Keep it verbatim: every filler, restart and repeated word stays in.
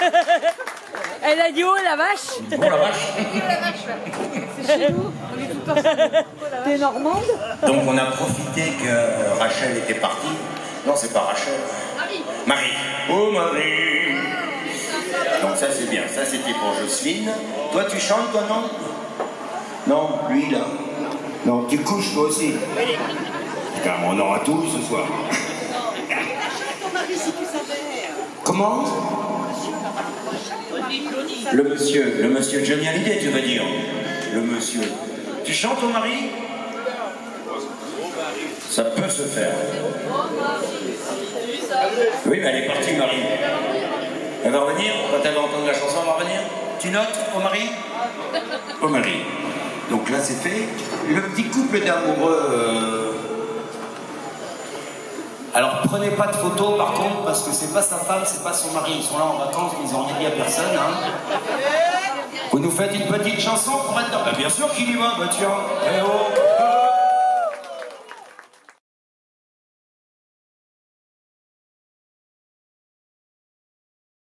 Elle a dit oh la vache. Bon la vache. C'est chez nous, on est tout ensemble. T'es normande? Donc on a profité que Rachel était partie. Non, c'est pas Rachel. Marie. Marie. Oh Marie. Donc ça c'est bien. Ça c'était pour Jocelyne. Toi tu chantes toi non? Non, lui là. Non, tu couches toi aussi. Car on aura tout ce soir. Comment? Le monsieur, le monsieur Johnny Hallyday, tu veux dire? Le monsieur. Tu chantes ton mari? Ça peut se faire. Oui, mais elle est partie, Marie. Elle va revenir? Quand elle va entendre la chanson, elle va revenir? Tu notes au mari? Au mari. Donc là, c'est fait. Le petit couple d'amoureux... Euh... Alors, prenez pas de photos, par contre, parce que c'est pas sa femme, c'est pas son mari. Ils sont là en vacances, mais ils ont rien dit à personne. Hein. Vous nous faites une petite chanson pour être... Bah, bien sûr qu'il y va, bah tiens. Eh oh.